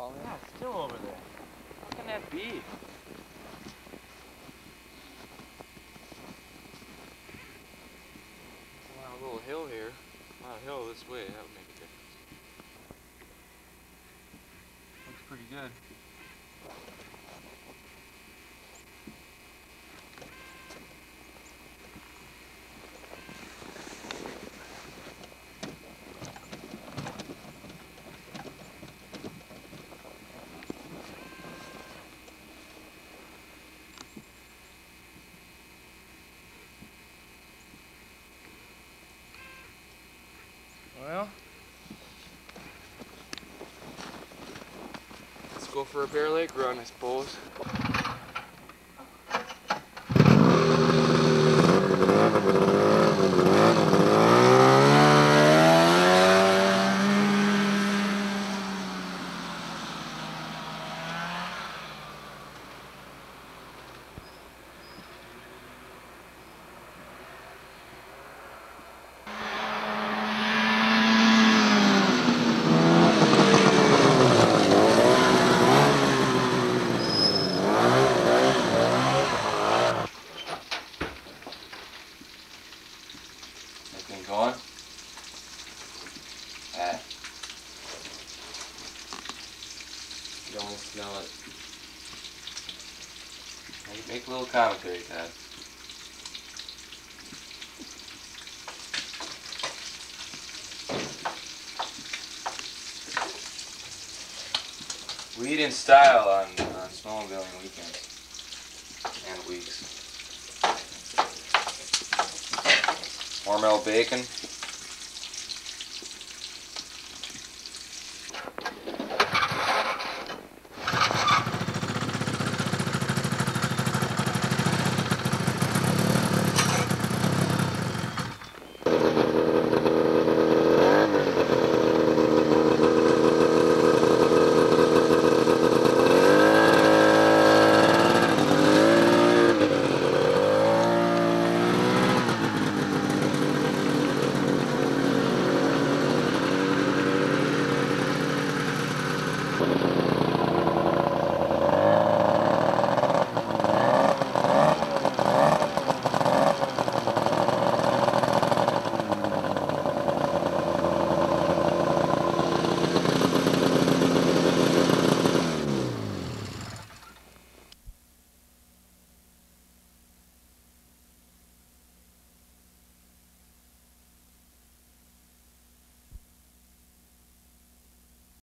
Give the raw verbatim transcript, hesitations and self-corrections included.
all in. Yeah, it's still over there. How can that be? Wow, a little hill here. Wow, a hill this way, that would make a difference. Looks pretty good. Well, let's go for a Bear Lake run, I suppose. Everything going? Ah. Don't smell it. Make, make a little commentary, Todd. We eat in style on, on snowmobiling weekends and weeks. Hormel bacon.